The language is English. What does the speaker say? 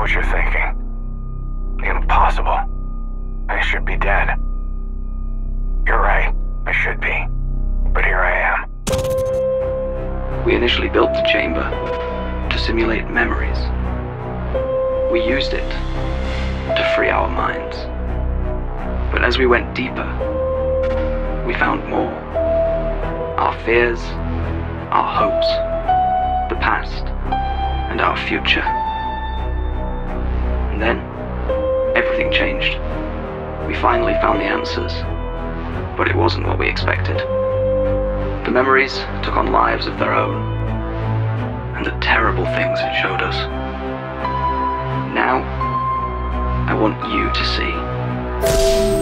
what you're thinking. Impossible. I should be dead. You're right, I should be. But here I am. We initially built the chamber to simulate memories. We used it to free our minds. But as we went deeper, we found more. Our fears, our hopes, the past, and our future. And then, everything changed. We finally found the answers, but it wasn't what we expected. The memories took on lives of their own, and the terrible things it showed us. Now, I want you to see.